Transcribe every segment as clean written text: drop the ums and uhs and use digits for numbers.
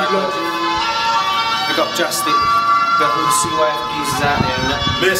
Big up Justin. Big up all the CYF pieces out there and that.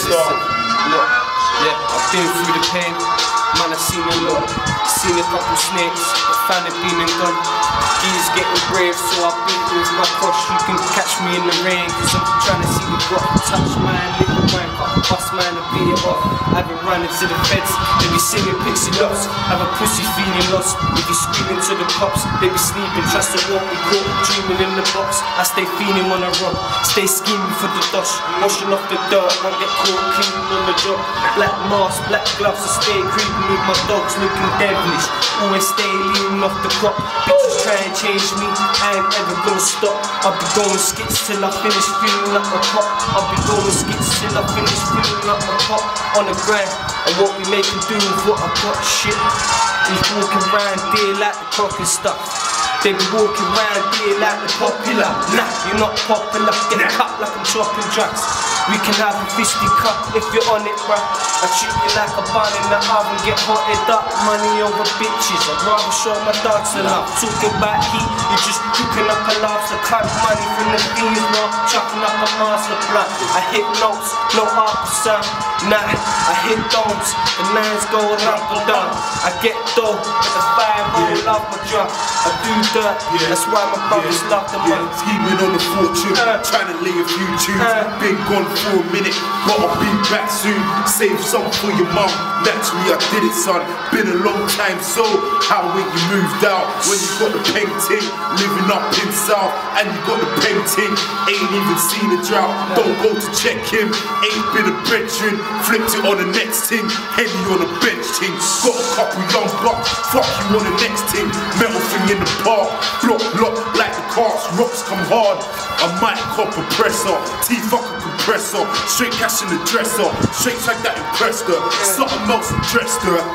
Look, yeah, I've been through the pain. Man, I've seen a lot. Seen a couple snakes, but found it been and gone. He's getting brave, so I've been with my cross. You can catch me in the rain, cause I'm trying to see the God. Touch man, little man, bust man and beat it off. I've been running to the feds, they be singing pixie lots. Have a pussy feeling lost, if you screaming to the cops. They be sleeping, trust the walk we caught, dreaming in the box. I stay feeling on the rock, stay scheming for the dosh. Washing off the dirt, won't get caught cleaning on the job. Black mask, black gloves, I stay creeping with my dogs, looking devilish. Always stay leaning off the crop. Bitches try and change me, I ain't ever gonna stop. I'll be going skits till I finish filling up my pot. I'll be going skits till I finish filling up my pot. On the grind, and what we make them do with what I got. Shit, he's walking around there like the cock and stuff. They be walking around there like the popular. Nah, you're not popular. Get cut like I'm chopping drugs. We can have a 50 cup if you're on it, bruh. I treat you like a bun in the oven, get hotted up. Money over bitches, I'd rather show my dogs a love. Talking about heat, you're just cooking up a laugh. So cut money from the thieves, bro. Chucking up a master plan. I hit notes, no officer. Nah, I hit domes, the nines go up and down. I get dough, but the 5 love my drum. I do dirt, that's why my brothers love the money. Scheming on the fortune, trying to lay a few tunes. Been gone for a minute, but I'll be back soon. Save some for your mum, naturally I did it, son. Been a long time, so how when you moved out? When you got the painting, living up in South, and you got the painting, ain't even seen a drought. Don't go to check him, ain't been a bedroom. Flipped it on the next thing, Henny on the bench thing. Got a couple young bucks, fuck you on the next thing. Metal thing in the park, block like the cars, rocks come hard. I might cop a presser, teeth fuck a compressor. Straight cash in the dresser, straight like that impressed her. Something else impressed her.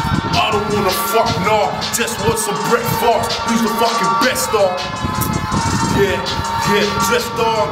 I don't wanna fuck, nah, just want some breakfast. Who's the fucking best dog? Yeah, just dogs.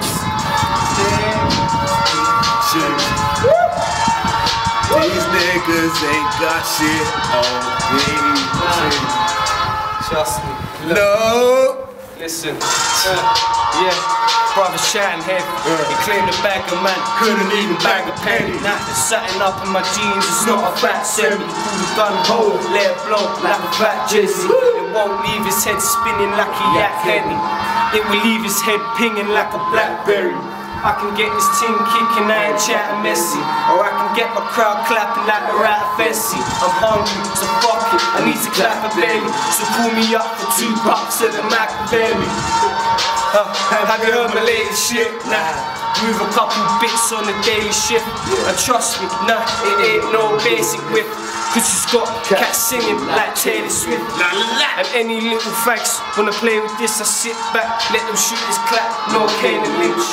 These niggas ain't got shit on me. Trust me. Look. No. Listen. Yeah. Brother shouting heavy. He claimed a bag of man, couldn't even bag a penny. Now there's something up in my jeans, it's not a fat semi. Pull the gun hole, let it blow like a fat Jesse. It won't leave his head spinning like a yak henny. It will leave his head pinging like a blackberry. I can get this team kicking, I ain't chatting messy. Or I can get my crowd clapping like a rat fancy. I'm hungry, so fuck it, I need to clap a belly. So call me up for $2 at the Machiavelli. Have you heard my latest shit? Nah. Move a couple bits on the daily shift. And trust me, nah, it ain't no basic whip. Cause it's got cats singing like Taylor Swift. And any little fags wanna play with this, I sit back, let them shoot this clap, no Kane and Lynch.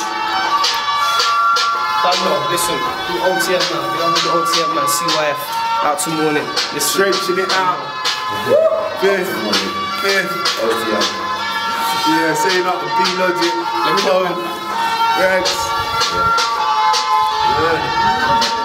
But no, listen, do O.T.M man, I'm with the O.T.M man, CYF, out to morning, listen. Stretching it out. Fifth. O.T.M. Yeah, saying up the B-Logic, the Pone, Rex. Yeah.